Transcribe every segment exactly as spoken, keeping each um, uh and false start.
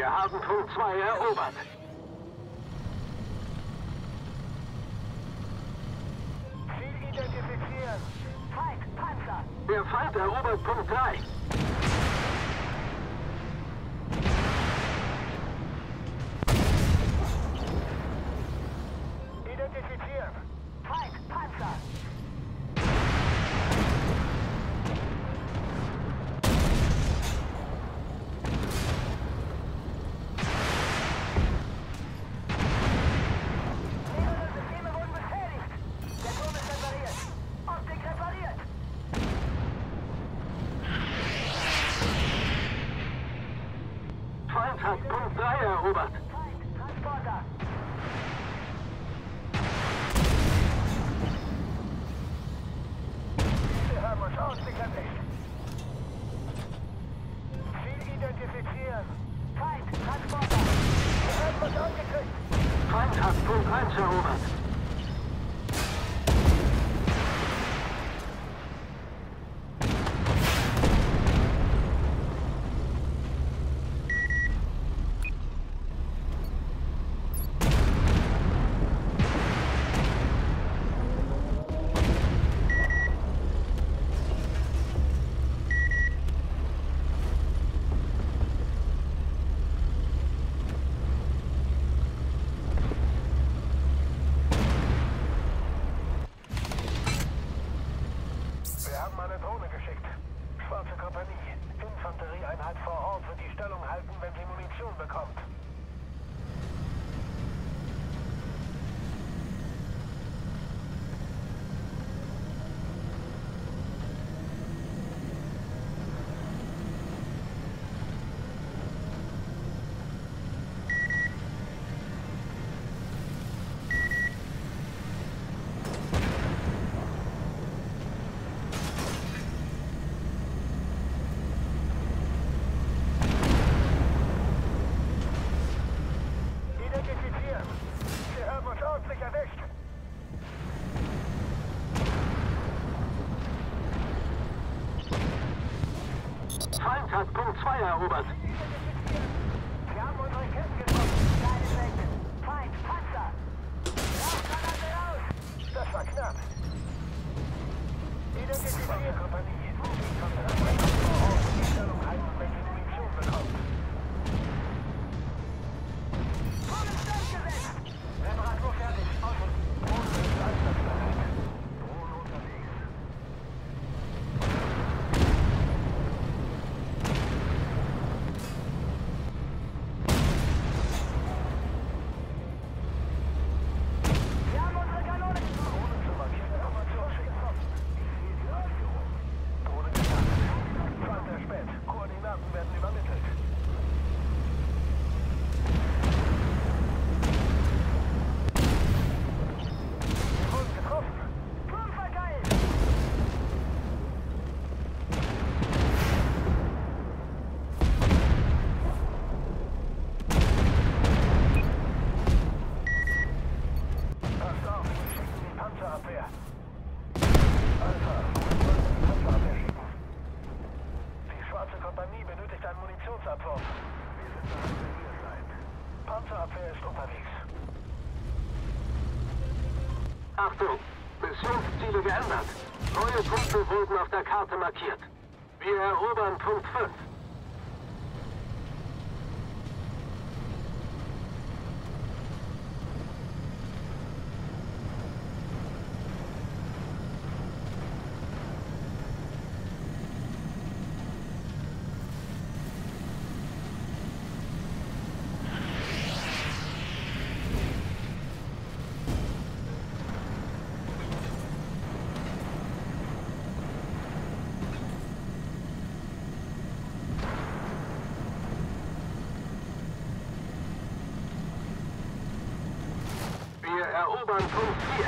Wir haben Punkt zwei erobert. Ziel identifizieren. Feind, Panzer. Der Feind erobert Punkt drei. Identifizieren. Feind, Panzer. Mehrere Systeme wurden beschädigt. Der Turm ist repariert. Optik repariert. Feind hat Punkt drei erobert. Feind, Transporter. Wir haben uns ordentlich erwischt. Ziel identifizieren. Feind, Transporter. Wir haben uns angekriegt. Feind hat Punkt eins erobert. Wir haben eine Drohne geschickt. Schwarze Kompanie. Infanterieeinheit vor Ort wird die Stellung halten, wenn sie Munition bekommt. Identifizieren. Wir haben uns ordentlich erwischt. Feind hat Punkt zwei erobert. Identifizieren. Wir haben unsere Kämpfe getroffen. Keine weg. Feind, Panzer. Rauchgranate raus. Das war knapp. Identifizieren. Kompanie. Infanterieeinheit vor Ort wird die Stellung halten, wenn sie Munition bekommt. Reparatur fertig. Außen. Drohne ist einsatzbereit. Drohne unterwegs. Wir haben unsere Kanone. Drohne zu markieren. Information schicken. Ich sehe die Ausführung. Drohne gestartet. Feind erspäht. Koordinaten werden übermittelt. Wir wurden getroffen. Turm verteilt. Passt auf, wir schicken die Panzerabwehr. Alpha, wir wollen die Panzerabwehr schicken. Die schwarze Kompanie benötigt einen Munitionsabwurf. Wir sind da, wenn ihr seid. Panzerabwehr ist unterwegs. Achtung! Missionsziele geändert. Neue Punkte wurden auf der Karte markiert. Wir erobern Punkt fünf. Wir erobern Punkt vier.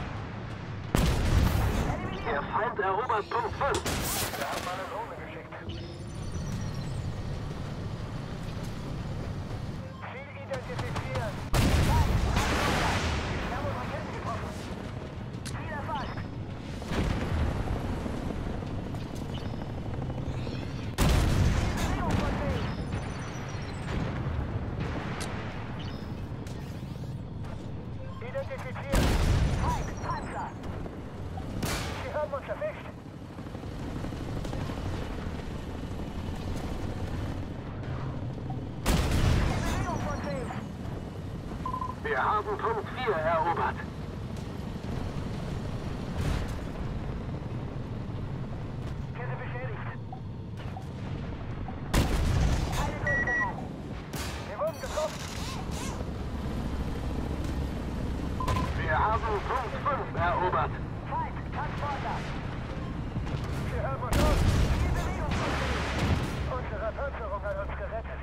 Der Feind erobert Punkt fünf. Wir haben eine Drohne geschickt. Ziel identifizieren. Wir haben unsere Ketten getroffen. Ziel erfasst. Bewegungsunfähig. Wir haben Punkt vier erobert. Kette beschädigt. Keine Durchdringung. Wir wurden getroffen. Wir haben Punkt fünf erobert. Feind, Transporter. Wir hören uns aus. Die Bewegung funktioniert. Unsere Panzerung hat uns gerettet.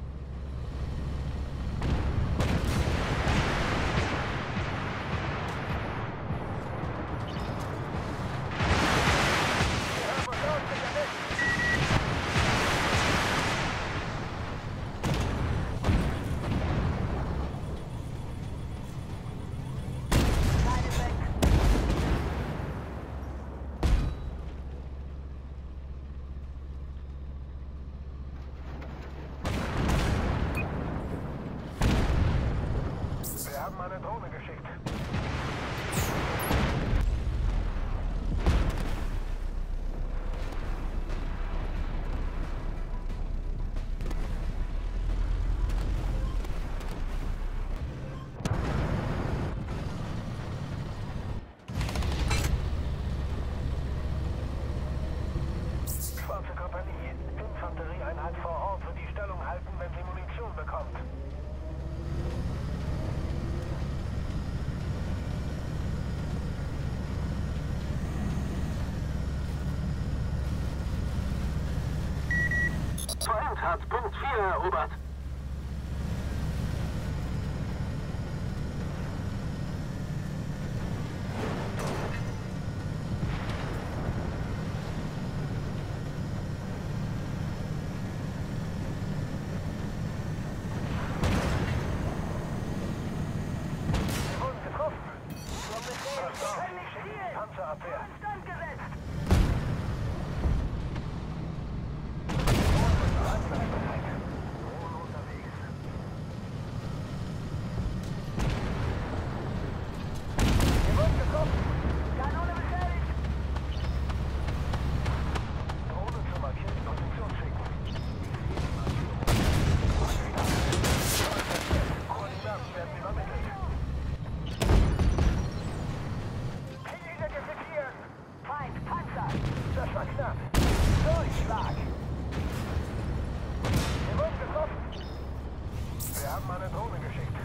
Wir hören uns aus, sicher nicht. Keine weg. Wir haben eine Drohne geschickt. Schwarze Kompanie. Infanterieeinheit vor Ort wird die Stellung halten, wenn sie Munition bekommt. Feind hat Punkt vier erobert. Wir wurden getroffen. Zum Befehl, wir können nicht spielen. Panzerabwehr. Stand gesetzt. Einsatzbereit. Drohne unterwegs. Wir wurden getroffen. Kanone beschädigt. Drohne zur markierten Position schicken. Koordinaten werden übermittelt. Identifizieren! Feind, Panzer! Das war knapp. Durchschlag! Wir wurden getroffen. Wir haben eine Drohne geschickt.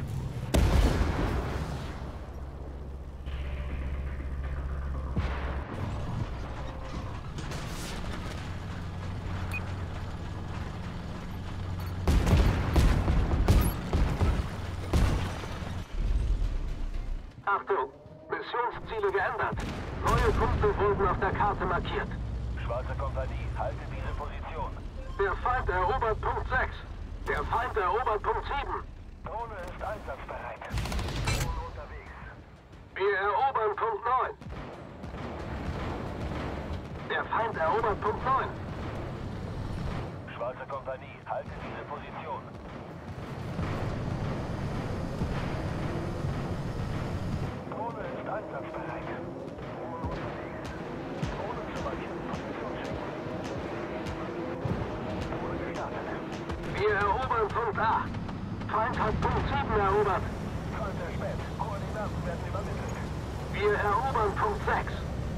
Achtung! Missionsziele geändert. Neue Punkte wurden auf der Karte markiert. Schwarze Kompanie, halte diese Position. Der Feind erobert Punkt sechs. Der Feind erobert Punkt sieben. Drohne ist einsatzbereit. Drohne unterwegs. Wir erobern Punkt neun. Der Feind erobert Punkt neun. Schwarze Kompanie, halte diese Position. Drohne ist einsatzbereit. Drohne unterwegs. Drohne zur markierten Position schicken. Drohne gestartet. Wir erobern Punkt acht. Feind hat Punkt sieben erobert. Feind erspäht. Koordinaten werden übermittelt. Wir erobern Punkt sechs.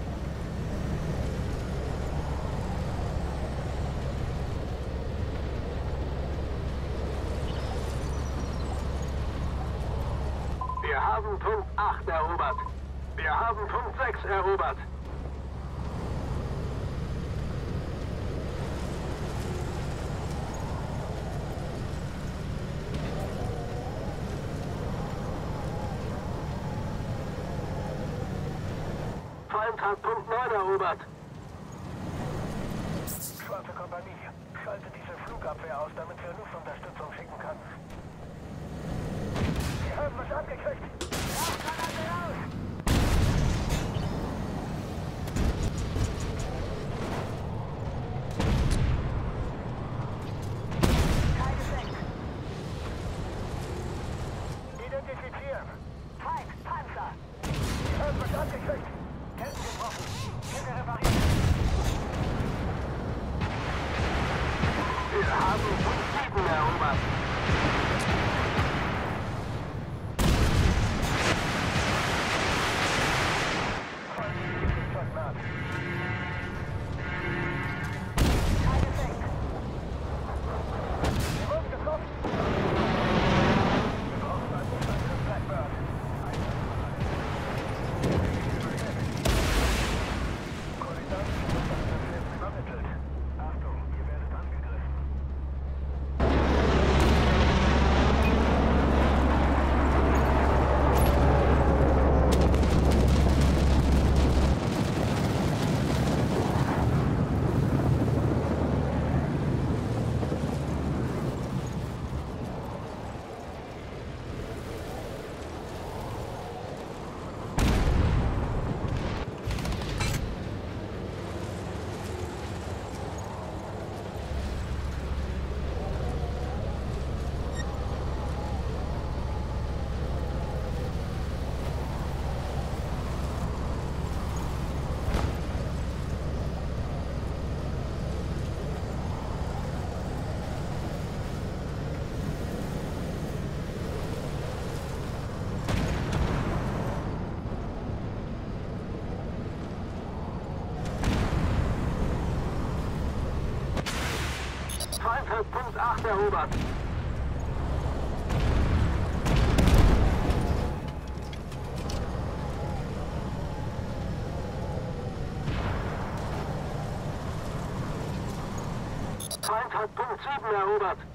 Wir haben Punkt acht erobert. Wir haben Punkt sechs erobert. Feind hat Punkt neun erobert. Schwarze Kompanie, schalte diese Flugabwehr aus, damit wir Luftunterstützung schicken können. Wir haben was abgekriegt. Rauchgranate raus! Keine Senk. Identifizieren. Feind, Panzer. Wir haben was abgekriegt. Ketten gebrochen. Kette repariert. Wir haben Punkt sieben erobert. Punkt acht erobert. Feind hat Punkt sieben erobert.